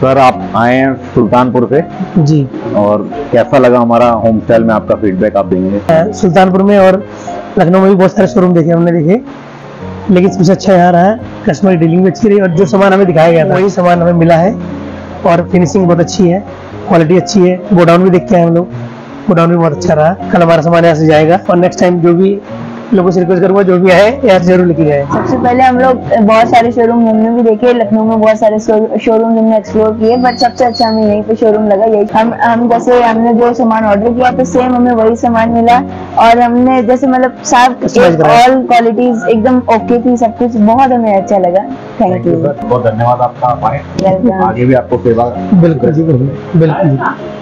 Sir आप आए हैं सुल्तानपुर से जी। और कैसा लगा हमारा होम स्टाइल में, आपका फीडबैक आप देंगे? सुल्तानपुर में और लखनऊ में भी बहुत सारे शोरूम देखे हमने, लेकिन सबसे अच्छा यहाँ रहा है, कस्टमर डीलिंग भी अच्छी रही और जो सामान हमें दिखाया गया था वही सामान हमें मिला है और फिनिशिंग बहुत अच्छी है, क्वालिटी अच्छी है। गोडाउन भी देख के आए हम लोग, गोडाउन भी बहुत अच्छा रहा। कल हमारा सामान यहाँ से जाएगा और नेक्स्ट टाइम जो भी लोगों से रिक्वेस्ट करूंगा जो भी आए यहाँ से जरूर लेके जाए। सबसे पहले हम लोग बहुत सारे शोरूम हमने भी देखे, लखनऊ में बहुत सारे शोरूम हमने एक्सप्लोर किए, बट सबसे अच्छा हमें यहीं पे शोरूम लगा। यही हम जैसे हमने जो सामान ऑर्डर किया तो सेम हमें वही सामान मिला और हमने जैसे मतलब सब ऑल क्वालिटीज एकदम ओके थी, सब कुछ बहुत हमें अच्छा लगा। थैंक यू, बहुत धन्यवाद आपका। आगे भी आपको सेवा। बिल्कुल जी, बिल्कुल।